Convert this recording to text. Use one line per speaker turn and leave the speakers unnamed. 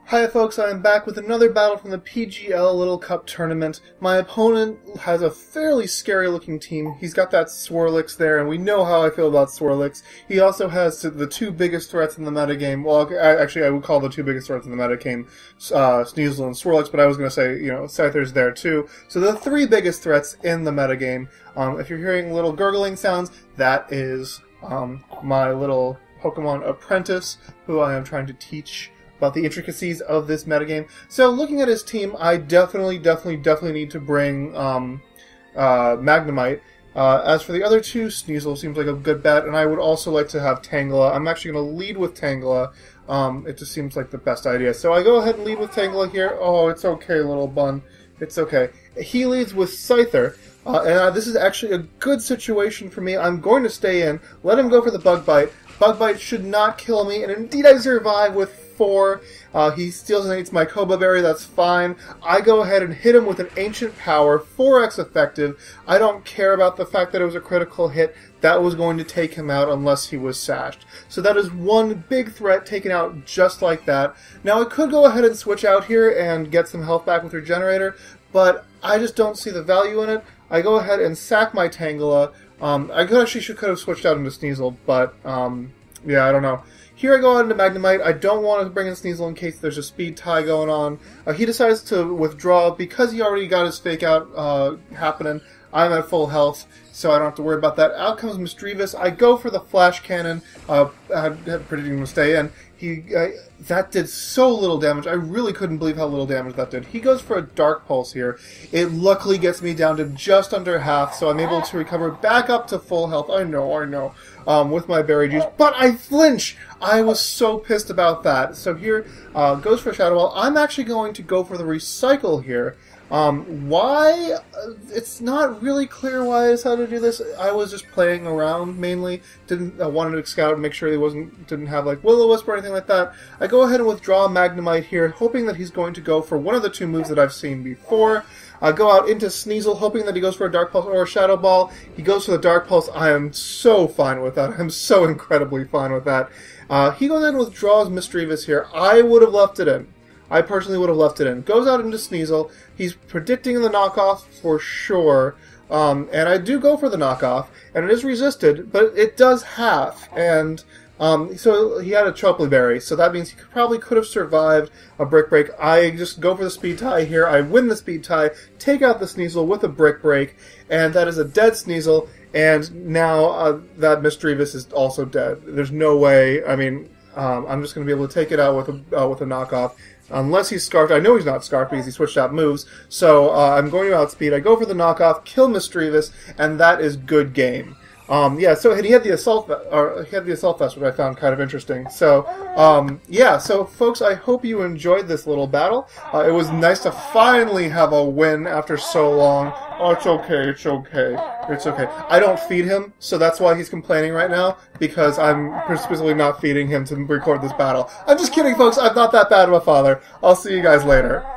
Hi folks, I am back with another battle from the PGL Little Cup Tournament. My opponent has a fairly scary looking team. He's got that Swirlix there, and we know how I feel about Swirlix. He also has the two biggest threats in the metagame. Well, actually I would call the two biggest threats in the metagame Sneasel and Swirlix, but I was going to say, Scyther's there too. So the three biggest threats in the metagame. If you're hearing little gurgling sounds, that is my little Pokemon apprentice, who I am trying to teach about the intricacies of this metagame. So looking at his team, I definitely need to bring Magnemite. As for the other two, Sneasel seems like a good bet, and I would also like to have Tangela. I'm actually going to lead with Tangela. It just seems like the best idea. So I go ahead and lead with Tangela here. Oh, it's okay, little bun. It's okay. He leads with Scyther. And this is actually a good situation for me. I'm going to stay in, let him go for the Bug Bite. Bug Bite should not kill me, and indeed I survive with 4. He steals and eats my Koba Berry, that's fine. I go ahead and hit him with an Ancient Power, 4x effective. I don't care about the fact that it was a critical hit. That was going to take him out unless he was sashed. So that is one big threat taken out just like that. Now I could go ahead and switch out here and get some health back with Regenerator, but I just don't see the value in it. I go ahead and sack my Tangela. I could have switched out into Sneasel, but yeah, I don't know. Here I go out into Magnemite. I don't want to bring in Sneasel in case there's a speed tie going on. He decides to withdraw because he already got his fake out happening. I'm at full health, so I don't have to worry about that. Out comes Misdreavus. I go for the Flash Cannon. I had predicted him to stay in. That did so little damage. I really couldn't believe how little damage that did. He goes for a Dark Pulse here. It luckily gets me down to just under half, so I'm able to recover back up to full health. I know. With my Berry Juice. But I flinch! I was so pissed about that. So here goes for Shadow Ball. I'm actually going to go for the Recycle here. Why? It's not really clear why I decided to do this. I was just playing around mainly. Wanted to scout and make sure he didn't have like Will-O-Wisp or anything like that. I go ahead and withdraw Magnemite here, hoping that he's going to go for one of the two moves that I've seen before. I go out into Sneasel, hoping that he goes for a Dark Pulse or a Shadow Ball. He goes for the Dark Pulse. I am so fine with that. I'm so incredibly fine with that. He goes in and withdraws Misdreavus here. I would have left it in. I personally would have left it in. Goes out into Sneasel. He's predicting the knockoff for sure. And I do go for the knockoff. And it is resisted, but it does half. And so he had a Chopley Berry. So that means he probably could have survived a Brick Break. I just go for the Speed Tie here. I win the Speed Tie. Take out the Sneasel with a Brick Break. And that is a dead Sneasel. And now that Misdreavus is also dead. There's no way. I mean, I'm just going to be able to take it out with a knockoff. Unless he's Scarfed. I know he's not Scarfed because he switched out moves. So I'm going to outspeed. I go for the knockoff, kill Misdreavus, and that is good game. Yeah, so he had the Assault Vest, which I found kind of interesting. So, yeah, so folks, I hope you enjoyed this little battle. It was nice to finally have a win after so long. Oh, it's okay. I don't feed him, so that's why he's complaining right now, because I'm specifically not feeding him to record this battle. I'm just kidding, folks. I'm not that bad of a father. I'll see you guys later.